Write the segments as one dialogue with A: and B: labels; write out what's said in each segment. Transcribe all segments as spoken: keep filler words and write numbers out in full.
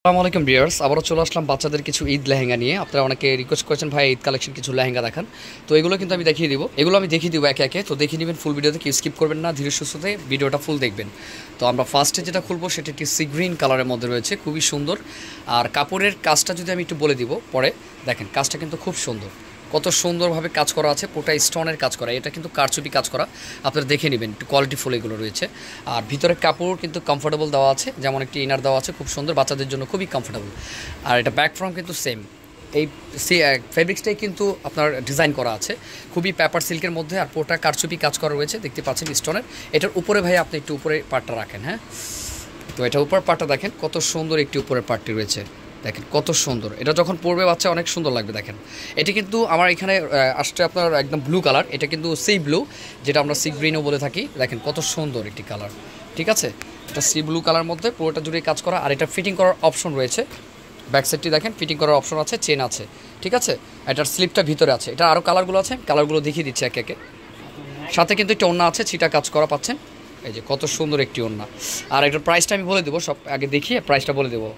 A: আসসালামু আলাইকুম ভিউয়ার্স, আবারও চলে আসলাম বাচ্চাদের কিছু ঈদ লেহেঙ্গা নিয়ে। আপনারা অনেকে রিকোয়েস্ট করেছেন ভাই ঈদ কালেকশন কিছু লেহেঙ্গা দেখান, তো এগুলো কিন্তু আমি দেখিয়ে দিব। এগুলো আমি দেখিয়ে দিব একে একে, তো দেখিয়ে নেবেন ফুল ভিডিওতে, কেউ স্কিপ করবেন না, ধীরে সুস্থতে ভিডিওটা ফুল দেখবেন। তো আমরা ফার্স্টে যেটা খুলবো সেটা একটি সি গ্রিন কালারের মধ্যে রয়েছে, খুবই সুন্দর। আর কাপড়ের কাজটা যদি আমি একটু বলে দিব পরে, দেখেন কাজটা কিন্তু খুব সুন্দর, কত সুন্দরভাবে কাজ করা আছে, পুরোটা স্টোনের কাজ করা, এটা কিন্তু কারচুপি কাজ করা, আপনারা দেখে নেবেন, একটু কোয়ালিটি ফুল এগুলো রয়েছে। আর ভিতরে কাপড় কিন্তু কমফোর্টেবল দেওয়া আছে, যেমন একটি ইনার দেওয়া আছে খুব সুন্দর, বাচ্চাদের জন্য খুবই কমফোর্টেবল। আর এটা ব্যাক ফ্রম কিন্তু সেম, এই সি ফেব্রিক্সটাই কিন্তু আপনার ডিজাইন করা আছে, খুবই পেপার সিল্কের মধ্যে, আর পুরোটা কারচুপি কাজ করা রয়েছে, দেখতে পাচ্ছেন স্টোনের। এটার উপরে ভাই আপনি একটু উপরে পার্টটা রাখেন, হ্যাঁ, তো এটা উপর পার্টটা দেখেন কত সুন্দর, একটি উপরের পার্টটি রয়েছে, দেখেন কত সুন্দর। এটা যখন পরবে বাচ্চা অনেক সুন্দর লাগবে। দেখেন এটি কিন্তু আমার এখানে আসছে আপনার একদম ব্লু কালার, এটা কিন্তু সি ব্লু, যেটা আমরা সি গ্রিনও বলে থাকি। দেখেন কত সুন্দর একটি কালার, ঠিক আছে, এটা সি ব্লু কালার মধ্যে পুরোটা জুড়ে কাজ করা। আর এটা ফিটিং করার অপশন রয়েছে, ব্যাক সাইডটি দেখেন ফিটিং করার অপশন আছে, চেন আছে, ঠিক আছে। এটার স্লিপটা ভিতরে আছে, এটা আরও কালারগুলো আছে, কালারগুলো দেখিয়ে দিচ্ছি একে একে। সাথে কিন্তু একটা ওড়না আছে, ছিটা কাজ করা পাচ্ছেন, এই যে কত সুন্দর একটি ওড়না। আর এটার প্রাইসটা আমি বলে দেবো, সব আগে দেখিয়ে প্রাইসটা বলে দেবো।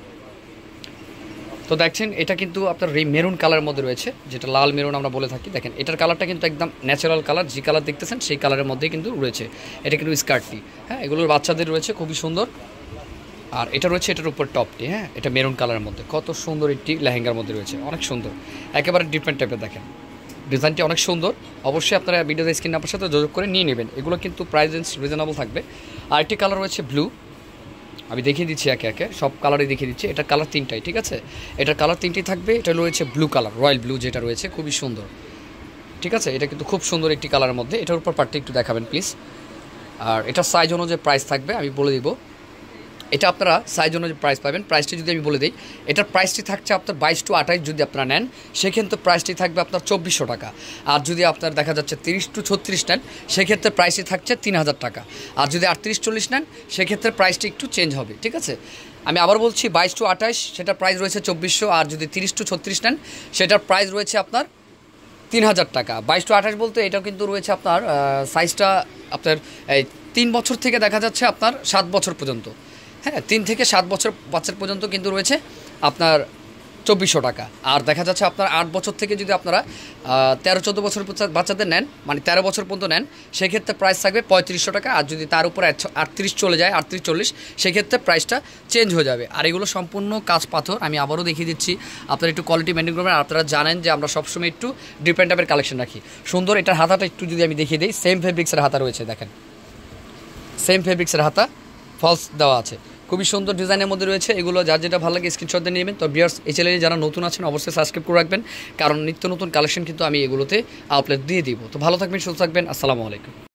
A: তো দেখছেন এটা কিন্তু আপনার মেরুন কালারের মধ্যে রয়েছে, যেটা লাল মেরুন আমরা বলে থাকি। দেখেন এটার কালারটা কিন্তু একদম ন্যাচারাল কালার, যে কালার দেখতেছেন সেই কালারের মধ্যেই কিন্তু রয়েছে। এটা কিন্তু স্কার্টটি, হ্যাঁ, এগুলোর বাচ্চাদের রয়েছে, খুবই সুন্দর। আর এটা রয়েছে এটার উপর টপটি, হ্যাঁ, এটা মেরুন কালারের মধ্যে, কত সুন্দর একটি লেহেঙ্গার মধ্যে রয়েছে, অনেক সুন্দর, একেবারে ডিফারেন্ট টাইপের। দেখেন ডিজাইনটি অনেক সুন্দর, অবশ্যই আপনারা ভিডিওতে স্ক্রিন নাম্বার সাথে যোগাযোগ করে নিয়ে নেবেন। এগুলো কিন্তু প্রাইস রেঞ্জ রিজনেবল থাকবে। আরেকটি কালার রয়েছে ব্লু, আমি দেখিয়ে দিচ্ছি একে একে, সব কালারই দেখিয়ে দিচ্ছি। এটার কালার তিনটাই, ঠিক আছে, এটার কালার তিনটেই থাকবে। এটা রয়েছে ব্লু কালার, রয়্যাল ব্লু যেটা রয়েছে, খুবই সুন্দর, ঠিক আছে, এটা কিন্তু খুব সুন্দর একটি কালারের মধ্যে। এটার উপর পার্টটা একটু দেখাবেন প্লিজ। আর এটার সাইজ অনুযায়ী প্রাইস থাকবে, আমি বলে দিব। এটা আপনারা সাইজ অনুযায়ী প্রাইস পাবেন। প্রাইসটি যদি আমি বলে দিই, এটার প্রাইসটি থাকছে আপনার বাইশ টু আঠাইশ, যদি আপনারা নেন সেক্ষেত্রে প্রাইসটি থাকবে আপনার চব্বিশশো টাকা। আর যদি আপনার দেখা যাচ্ছে তিরিশ টু ছত্রিশ নেন সেক্ষেত্রে প্রাইসটি থাকছে তিন হাজার টাকা। আর যদি আটত্রিশ চল্লিশ নেন সেক্ষেত্রে প্রাইসটি একটু চেঞ্জ হবে, ঠিক আছে। আমি আবার বলছি, বাইশ টু আঠাইশ সেটার প্রাইস রয়েছে চব্বিশশো, আর যদি তিরিশ টু ছত্রিশ নেন সেটার প্রাইস রয়েছে আপনার তিন হাজার টাকা। বাইশ টু আঠাশ বলতে এটাও কিন্তু রয়েছে আপনার সাইজটা আপনার এই তিন বছর থেকে দেখা যাচ্ছে আপনার সাত বছর পর্যন্ত, হ্যাঁ, তিন থেকে সাত বছর বাচ্চার পর্যন্ত কিন্তু রয়েছে আপনার চব্বিশশো টাকা। আর দেখা যাচ্ছে আপনার আট বছর থেকে যদি আপনারা তেরো চোদ্দো বছর বাচ্চাদের নেন, মানে তেরো বছর পর্যন্ত নেন, সেক্ষেত্রে প্রাইস থাকবে পঁয়ত্রিশশো টাকা। আর যদি তার উপরে আটত্রিশ চলে যায়, আটত্রিশ চল্লিশ, সেক্ষেত্রে প্রাইসটা চেঞ্জ হয়ে যাবে। আর এগুলো সম্পূর্ণ কাজ পাথর, আমি আবারও দেখিয়ে দিচ্ছি, আপনারা একটু কোয়ালিটি মেনটেন করবেন। আপনারা জানেন যে আমরা সবসময় একটু ডিফারেন্ট টাইপের কালেকশন রাখি। সুন্দর, এটার হাতাটা একটু যদি আমি দেখিয়ে দিই, সেম ফেব্রিক্সের হাতা রয়েছে, দেখেন সেম ফেব্রিক্সের হাতা, ফলস দেওয়া আছে, খুবই সুন্দর ডিজাইনের মধ্যে রয়েছে। এগুলো যার যেটা ভালো লাগে স্ক্রিনশট দিয়ে নেবেন। তো ভিউয়ার্স, এই চ্যানেলে যারা নতুন আছেন অবশ্যই সাবস্ক্রাইব করে রাখবেন, কারণ নিত্য নতুন কালেকশন কিন্তু আমি এগুলোতে আপলোড দিয়ে দিব। তো ভালো থাকবেন, সুস্থ থাকবেন, আসসালামু আলাইকুম।